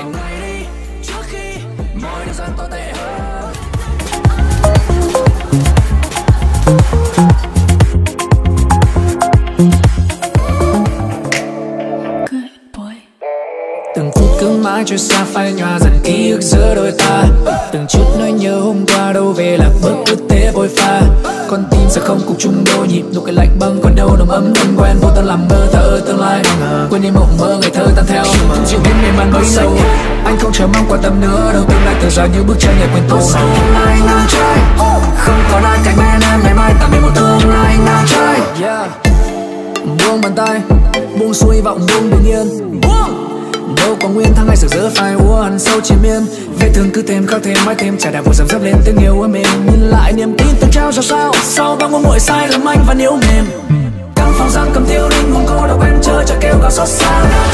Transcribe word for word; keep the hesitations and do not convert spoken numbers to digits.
ngày đi trước khi mọi điều gian tồi tệ hơn. Từng phút cứ mãi trôi xa phai nhòa dần ký ức giữa đôi ta. Từng chút nỗi nhớ hôm qua đâu về là bước cứ thế vội pha. Con tim sẽ không cùng chung đôi nhịp, nụ cười lạnh băng còn đâu nồng ấm thân quen. Vô tâm làm mơ thở tương lai đang ngờ, quên đi mộng mơ ngày thơ tan theo. Chịu biết miền man bấy sâu, anh không chờ mong quan tâm nữa đâu. Tương lai từ giờ như bước chân nhẹ quên tôi. Sau tương lai ngang trái, không còn ai cạnh bên em ngày mai tạm biệt một tương lai ngang trái. Yeah. Buông bàn tay, buông xuôi vọng buông bình yên. Đâu có nguyên tháng ngày sực dỡ phai úa hằn sâu triền miên. Vết thương cứ thêm khắc thêm mãi thêm trải đạp vội dầm dấp lên tiếng yêu em mềm. Nhìn lại niềm tin từng trao ra sao sau bao ngôn nguội sai lầm anh vẫn yếu mềm. Căn phòng giam cầm tiêu đinh hùng cô độc em chờ chờ kêu gào xót xa.